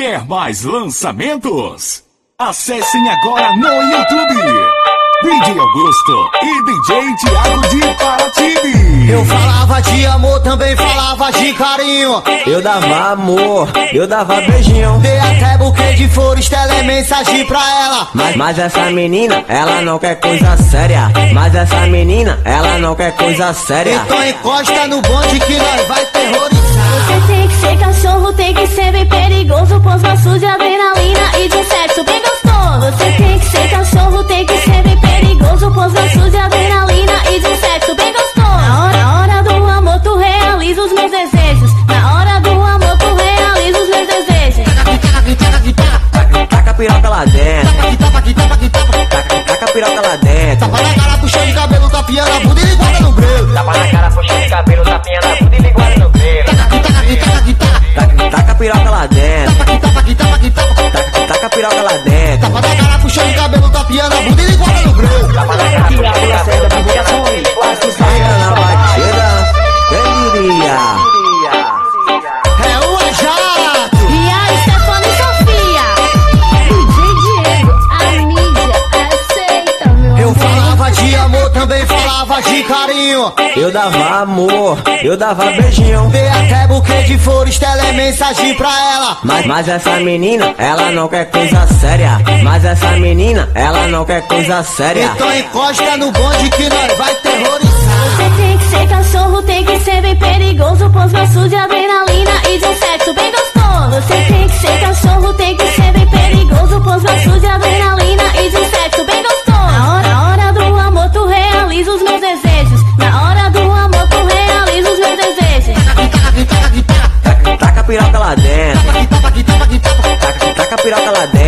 Quer mais lançamentos? Acessem agora no YouTube. DJ Augusto e DJ Thiago de Paraty. Eu falava de amor, também falava de carinho. Eu dava amor, eu dava beijinho. Dei até buquê de flores, telemensagem pra ela. Mas essa menina, ela não quer coisa séria. Mas essa menina, ela não quer coisa séria. Então encosta no bonde que nós vai terrorizar. Você tem que ser cachorro, tem que ser bem perigoso. Pôs maços de adrenalina e de um sexo bem gostoso. Você tem que ser cachorro, tem que ser bem perigoso. Pôs maços de adrenalina e de um sexo bem gostoso. Na hora do amor tu realiza os meus desejos. Na hora do amor tu realiza os meus desejos. Taca a piroca lá dentro. Taca a piroca lá dentro. Tapa na cara, puxando de cabelo, tapiando a bunda e liguada no breu. Tapa na cara, puxando de cabelo, tapinha na bunda e liguada no breu. Taca a piroca lá dentro. Taca a piroca lá dentro. Tapa na cara, puxando de cabelo, tapiando a bunda e liguada no breu. Tapa na cara, puxando de cabelo, divulgações. Pega na batida, quem diria? É o Ajato. E a Stephanie Sofia. DJ Diego, a mídia aceita meu Eu falava de amor, também falava de carinho. Eu dava amor, eu dava beijinho. Dei até buquê de flores, telemensagem pra ela. Mas essa menina, ela não quer coisa séria. Mas essa menina, ela não quer coisa séria. Então encosta no bonde que nós vai terrorizar. Você tem que ser cachorro, tem que ser bem perigoso. Pôs maços de adrenalina e de um sexo bem gostoso. Você tem que ser cachorro, tem que ser bem perigoso. Pôs maços de adrenalina e de um sexo bem gostoso. Na hora do amor tu realiza os meus desejos. Na hora do amor tu realiza os meus desejos. Taca a piroca lá dentro. Taca a piroca lá dentro.